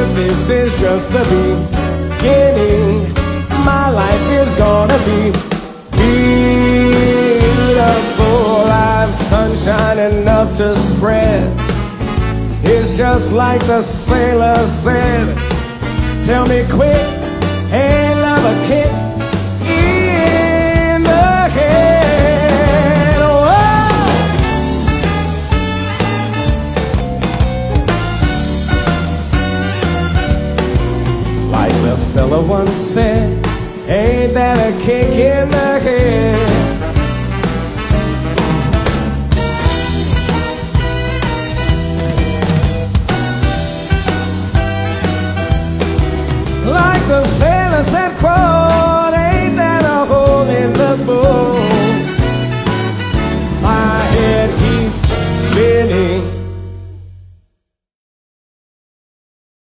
this is just the beginning. My life is gonna be beautiful. I've sunshine enough to spread. It's just like the sailor said. Tell me quick, ain't love a kick in the head? Whoa! Like the fella once said, ain't that a kick in the head? Like the